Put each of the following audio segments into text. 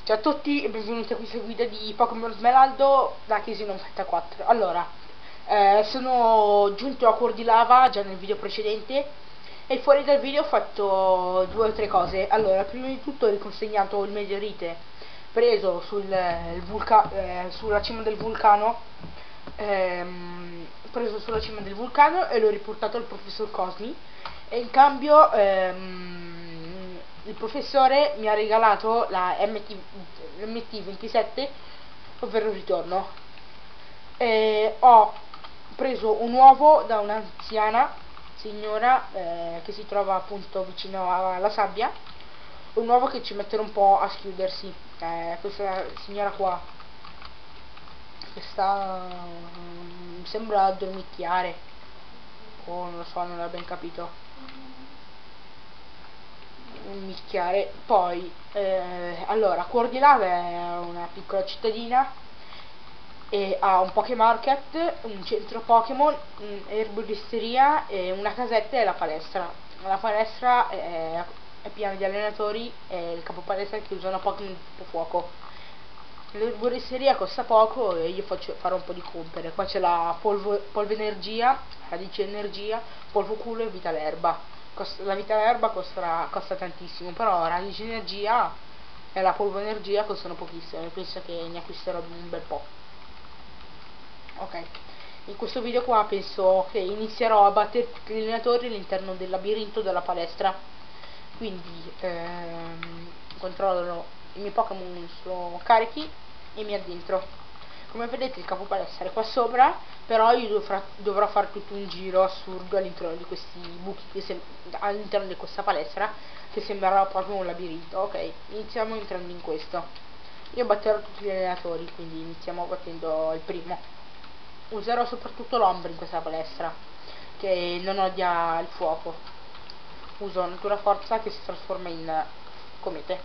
Ciao a tutti e benvenuti a questa guida di Pokémon Smeraldo da Casey 94. Allora, sono giunto a Cuor di Lava già nel video precedente e fuori dal video ho fatto due o tre cose. Allora, prima di tutto ho riconsegnato il meteorite preso sulla cima del vulcano, e l'ho riportato al professor Cosmi, e in cambio il professore mi ha regalato la MT27, ovvero il ritorno. Ho preso un uovo da un'anziana signora che si trova appunto vicino alla sabbia, un uovo che ci metterà un po' a schiudersi. Questa signora qua che sta mi sembra dormicchiare, o non lo so, non l'ho ben capito. Un mischiare. Poi allora, Cuor di Lava è una piccola cittadina e ha un Pokémarket, un centro Pokémon, un'erboristeria e una casetta e la palestra. La palestra è piena di allenatori e il capo palestra che usano Pokémon tipo fuoco. L'erboristeria costa poco e io farò un po' di compere. Qua c'è la polvo energia, radice energia, polvo culo e vita l'erba. La vita l'erba costa tantissimo, però radice energia e la polvo energia costano pochissimo, e penso che ne acquisterò un bel po'. Ok, in questo video qua penso che inizierò a battere tutti gli allenatori all'interno del labirinto della palestra. Quindi controllo i miei Pokémon, sono carichi e mi addentro. Come vedete il capo palestra è qua sopra, però io dovrò fare tutto un giro assurdo all'interno di questi buchi, all'interno di questa palestra, che sembrerà proprio un labirinto. Ok, iniziamo entrando in questo. Io batterò tutti gli allenatori, quindi iniziamo battendo il primo. Userò soprattutto l'ombra in questa palestra, che non odia il fuoco. Uso natura forza che si trasforma in comete,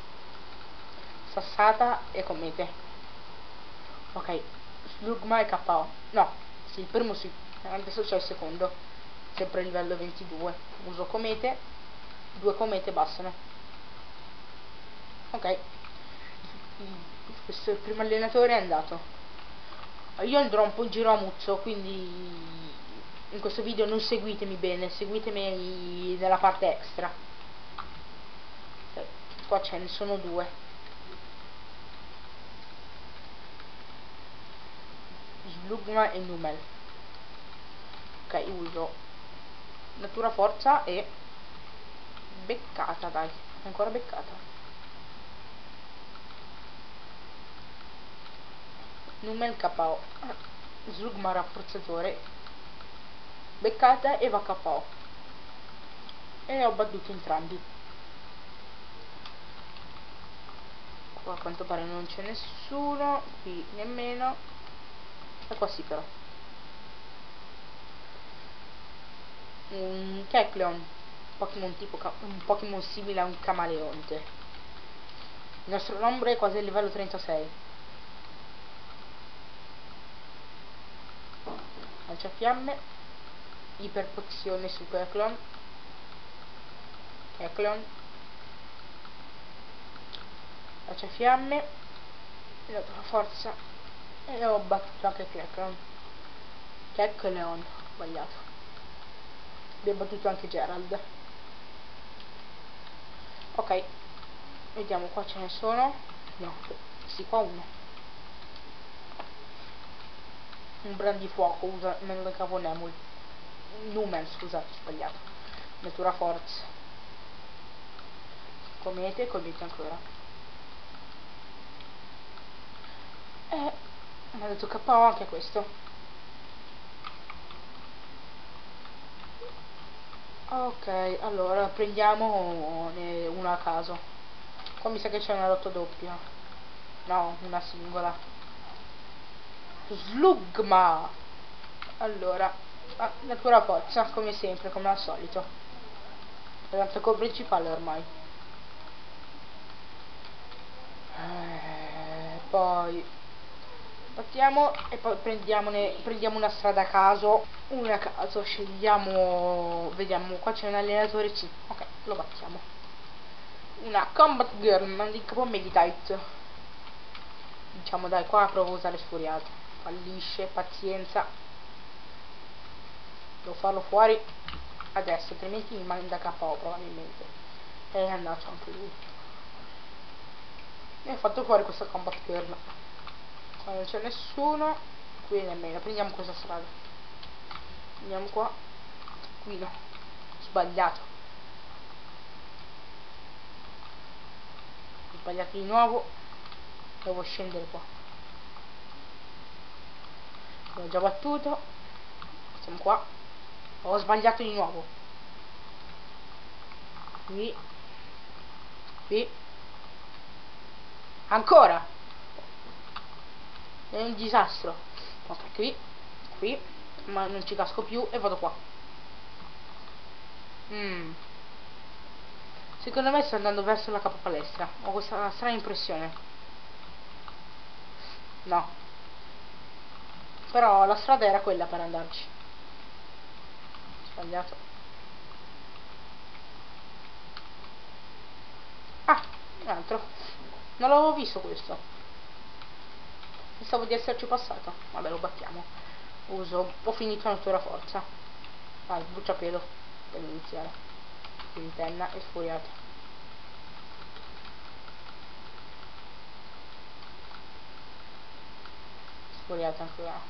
sassata e comete. Ok, Slugma e KO. No, sì, il primo sì, adesso c'è il secondo, sempre livello 22. Uso comete, due comete bastano. Ok, questo è il primo allenatore, è andato. Io andrò un po' in giro a muzzo, quindi in questo video non seguitemi bene, seguitemi nella parte extra. Qua ce ne sono due. Slugma e Numel. Ok, uso natura forza e beccata, dai, ancora beccata. Numel KO. Slugma rafforzatore, beccata e va KO. E ho battuto entrambi. Qua a quanto pare non c'è nessuno, qui nemmeno, e qua sì però. Un Kecleon, un Pokémon simile a un camaleonte. Il nostro nombre è quasi a livello 36. Lanciafiamme, iperpozione su Kecleon, lanciafiamme, la tua forza, e ho battuto anche Kecleon, sbagliato. Abbiamo battuto anche Gerald. Ok, vediamo, qua ce ne sono. No, sì, qua uno. Un brandifuoco, usa meno del capo Nemul. Numen, scusate, sbagliato. Natura forza. Comete ancora. Mi ha detto KO anche questo. Ok, allora prendiamo una a caso. Qua mi sa che c'è una lotta doppia. No, una singola. Slugma. Allora, natura forza, come sempre, come al solito. L'attacco principale ormai. Poi partiamo e poi prendiamo una strada a caso. Una a caso, scegliamo. Vediamo, qua c'è un allenatore, sì. Ok, lo battiamo. una Combat Girl, ma di capo Meditite. Diciamo dai, qua provo a usare sfuriato. Fallisce, pazienza. Devo farlo fuori adesso, altrimenti mi manda KO probabilmente. E è andato anche lui. E ho fatto fuori questa Combat Girl. Qua non c'è nessuno, qui nemmeno. Prendiamo questa strada. Andiamo qua. Qui no. Sbagliato. Ho sbagliato di nuovo. Devo scendere qua. L'ho già battuto. Siamo qua. Ho sbagliato di nuovo. Qui. Qui. Ancora. È un disastro. Ok, qui. Ma non ci casco più e vado qua. Secondo me sto andando verso la capo palestra. Ho questa strana impressione. No. Però la strada era quella per andarci. Sbagliato. Ah, un altro. Non l'avevo visto questo. Pensavo di esserci passato. Vabbè, lo battiamo. Ho finito natura forza. Vai, bruciapelo per iniziare. Quintenna e sfuriato. Sfuriato anche là.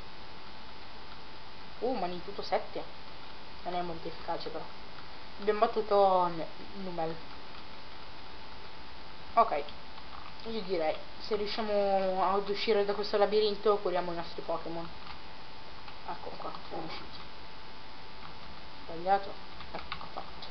Ma in tutto 7. Non è molto efficace però. Abbiamo battuto Numel. Ok. Io direi, se riusciamo ad uscire da questo labirinto, curiamo i nostri Pokémon. Ecco qua, siamo usciti. Sbagliato. Ecco fatto.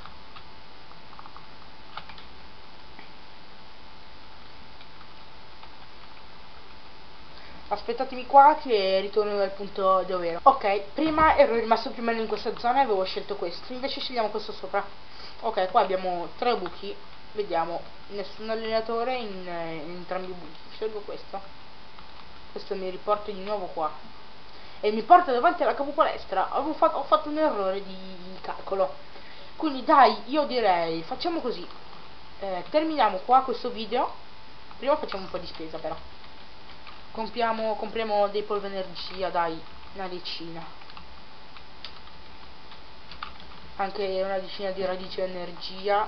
Aspettatemi qua che ritorno dal punto dove ero. Ok, prima ero rimasto più o meno in questa zona e avevo scelto questo. Invece scegliamo questo sopra. Ok, qua abbiamo 3 buchi. Vediamo, nessun allenatore in entrambi i buchi. Scelgo questo. Questo mi riporta di nuovo qua. E mi porta davanti alla capo palestra. Ho fatto un errore di calcolo. Quindi dai, io direi, facciamo così. Terminiamo qua questo video. Prima facciamo un po' di spesa però. Compriamo dei polvo energia, dai, una decina. Anche una decina di radici energia.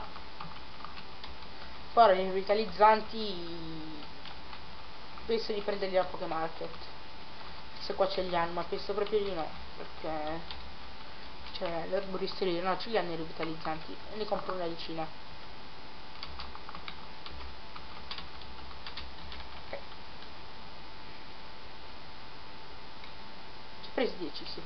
Poi i rivitalizzanti penso di prenderli al Pokémarket. Se qua ce li hanno, ma penso proprio di no, perché c'è l'erboristeria, no, ce li hanno i rivitalizzanti e ne compro una decina. Ok, ci ho preso 10, sì.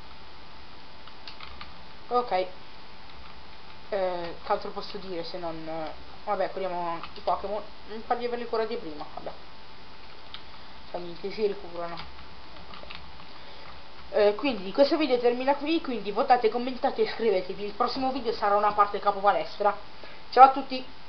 Ok, che altro posso dire se non vabbè, curiamo i Pokémon. Non fargli averli curati prima, vabbè, fa niente, si ricurano. Quindi questo video termina qui, quindi votate, commentate e iscrivetevi. Il prossimo video sarà una parte capo palestra. Ciao a tutti.